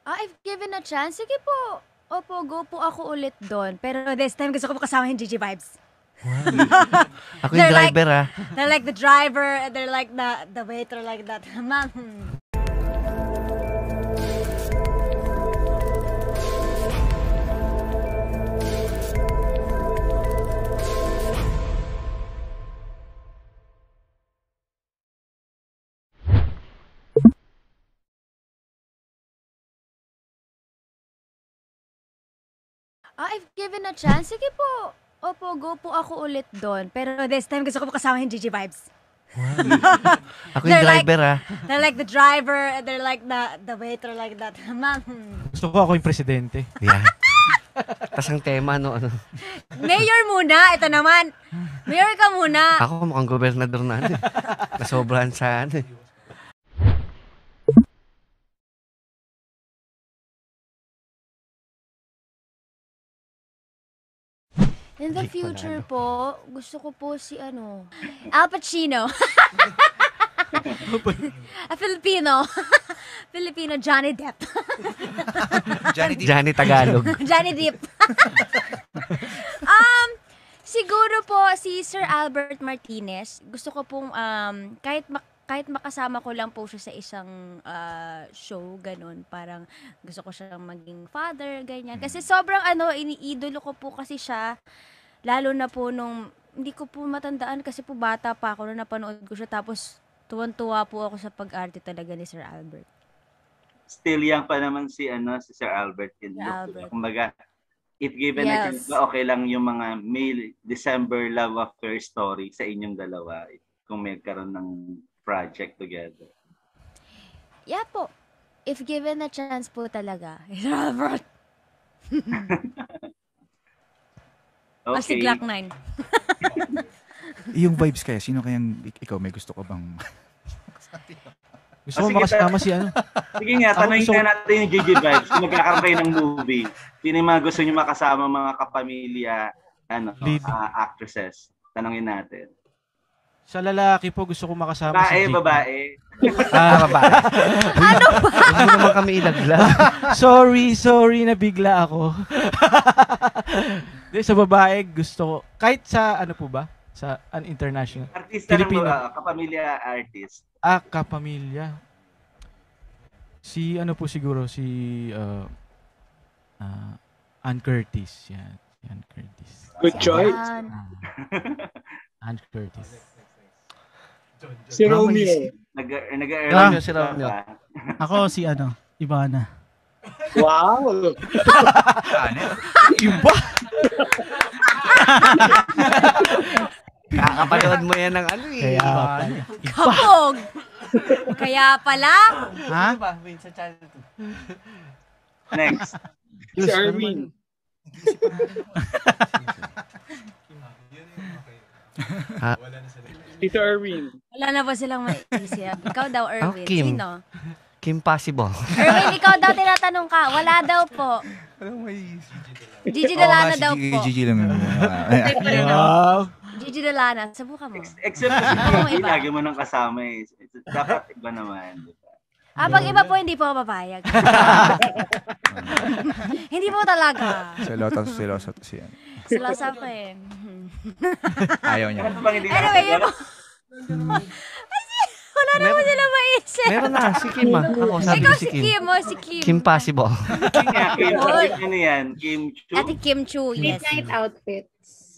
If given a chance, sige po. Opo, go po ako ulit doon. Pero this time gusto ko po kasama yung Gigi vibes. Ako yung driver, They're like the driver, they're like the waiter, like that. Ma'am. If given a chance, sige po. Opo, go po ako ulit doon. Pero this time gusto ko po kasama yung Gigi vibes. Ako yung driver, They're like the driver, they're like the waiter, like that. Ma'am. Gusto ko ako yung presidente. Yeah. Tas ang tema, ano. Mayor muna, ito naman. Mayor ka muna. Ako mukhang gobernador na, nasobrahan sa, In the future po, gusto ko po si Al Pacino. A Filipino. Filipino Johnny Depp. Johnny Tagalog. Johnny Depp. Siguro po si Sir Albert Martinez. Gusto ko pong kahit makasama ko lang po siya sa isang show, ganun. Parang gusto ko siyang maging father, ganyan. Kasi sobrang iniidolo ko po kasi siya. Lalo na po nung, hindi ko po matandaan kasi po bata pa ako nung napanood ko siya. Tapos tuwan-tuwa po ako sa pag-arte talaga ni Sir Albert. Still young pa naman si Sir Albert. Kumbaga, if given a chance, okay lang yung mga May December love affair story sa inyong dalawa kung may karoon ng project together. Yeah po. If given a chance po talaga. Sir Albert. Okay. Si Glock 9. Yung vibes kaya, sino kayang ikaw may gusto ka bang... Gusto ko makasama si Sige nga, tanongin nga natin yung Gigi vibes. Kung magkakaroon kayo ng movie, sino yung mga gusto nyo makasama mga kapamilya, actresses? Tanongin natin. Sa lalaki po, gusto ko makasama si Gigi. Babae. Babae. Ano ba? Huwag mo naman kami ilagla. Sorry, nabigla ako. Sa babae, gusto ko, kahit sa po ba? Sa international. Artista Filipino. Kapamilya artist. Kapamilya. Si po siguro, si Ann Curtis. Yan. Ann Curtis. Good choice. Ann Curtis. Si Romeo. Nag-earn si Romeo. Ako si Ivana. Wow! Iba! Kakapanood mo yan ng Kapog! Kaya pala? Ha? Sa channel 2. Next. Si Erwin. Si Erwin. Wala na ba silang maisip? Ikaw daw, Erwin. Kim. Sino? Kim Possible. Erwin, ikaw daw tinatanong ka. Wala daw po. Gigi de Lana daw po. Gigi lang. Gigi de Lana. Subukan mo. Except si lagi mo nang kasama eh. Dapat iba naman. Pag iba po, hindi po ako papayag. Hindi po talaga. Seloso to siya. Selosa po eh. Ayaw niya. Anyway, wala naman sila maisip. Meron na, si Kim Ako, sabi ikaw ko si Kim. Si Kim. Kim Possible. Kim, ano yan? Kim Chu? Ate Kim Chu, yes. Midnight outfits.